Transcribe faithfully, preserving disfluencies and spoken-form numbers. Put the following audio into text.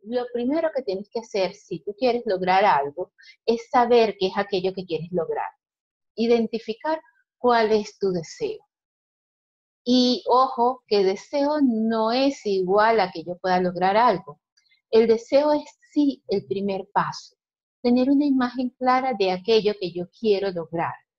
lo primero que tienes que hacer si tú quieres lograr algo es saber qué es aquello que quieres lograr. Identificar cuál es tu deseo. Y ojo, que deseo no es igual a que yo pueda lograr algo. El deseo es sí el primer paso. Tener una imagen clara de aquello que yo quiero lograr.